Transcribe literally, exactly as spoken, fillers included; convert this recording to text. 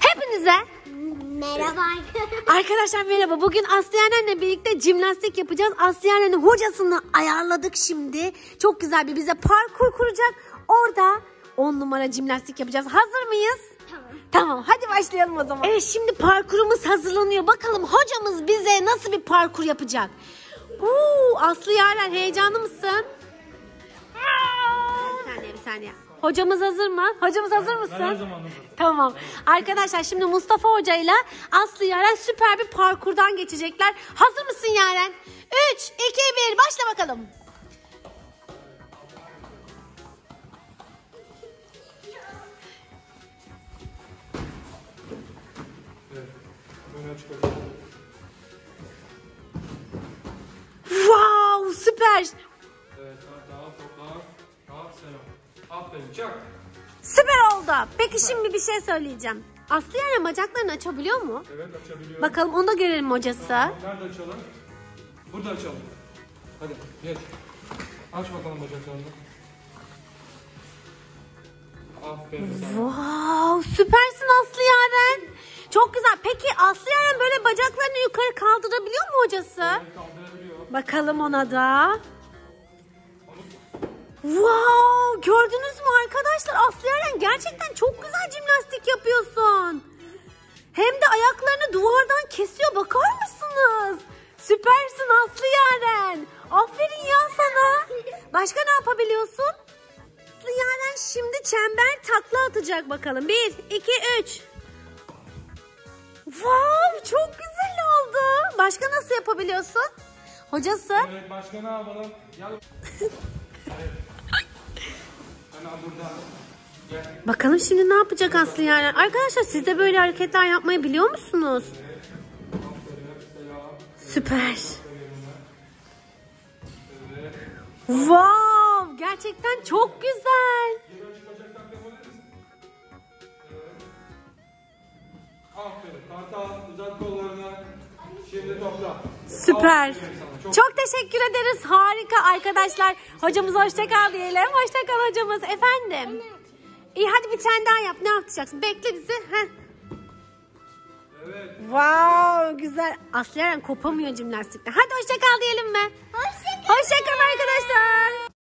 Hepinize merhaba arkadaşlar. Arkadaşlar merhaba. Bugün Aslı Yaren'le birlikte jimnastik yapacağız. Aslı Yaren'in hocasını ayarladık şimdi. Çok güzel bir bize parkur kuracak. Orada on numara jimnastik yapacağız. Hazır mıyız? Tamam. Tamam, hadi başlayalım o zaman. Evet, şimdi parkurumuz hazırlanıyor. Bakalım hocamız bize nasıl bir parkur yapacak? Uuu, Aslı Yaren, heyecanlı mısın? Bir saniye, bir saniye. Hocamız hazır mı? Hocamız hazır mısın? Ben her zaman hazırım. Tamam. Arkadaşlar şimdi Mustafa Hoca ile Aslı Yaren süper bir parkurdan geçecekler. Hazır mısın Yaren? üç, iki, bir, başla bakalım. Evet. Öne çıkacağım. Wow, süper. Evet. Daha topla. Daha selam. Aferin. Çak. Süper oldu. Peki şimdi bir şey söyleyeceğim. Aslı Yaren bacaklarını açabiliyor mu? Evet, açabiliyorum. Bakalım, onu da görelim hocası. Nerede açalım? Burada açalım. Hadi geç. Aç bakalım bacaklarını. Aferin sana. Wow, süpersin Aslı Yaren. Çok güzel. Peki Aslı Yaren böyle bacaklarını yukarı kaldırabiliyor mu hocası? Evet, kaldırabiliyor. Bakalım ona da. Wow, gördünüz mü arkadaşlar? Aslı Yaren gerçekten çok güzel jimnastik yapıyorsun. Hem de ayaklarını duvardan kesiyor. Bakar mısınız? Süpersin Aslı Yaren. Aferin ya sana. Başka ne yapabiliyorsun? Aslı Yaren şimdi çember takla atacak bakalım. Bir, iki, üç. Wow, çok güzel oldu. Başka nasıl yapabiliyorsun? Hocası? Evet, başka ne yapalım? Gel. Evet. Hemen burada. Gel. Bakalım şimdi ne yapacak Aslı Yaren? Arkadaşlar, siz de böyle hareketler yapmayı biliyor musunuz? Aferin. Selam. Süper. Evet. Wow, gerçekten çok güzel. Geri açık bacaktan yapabilir misin? Evet. Aferin. Kartal, uzat kollarını. Şimdi topla. Süper. Aferin sana, çok- Çok teşekkür ederiz. Harika arkadaşlar. Hocamıza hoşça kal diyelim. Hoşça kal hocamız. Efendim. İyi, hadi bir tane daha yap. Ne yapacaksın? Bekle bizi. Heh. Evet. Wow, güzel. Aslı Yaren kopamıyor jimnastikten. Hadi hoşça kal diyelim mi? Hoşçakalın. Hoşça kal arkadaşlar.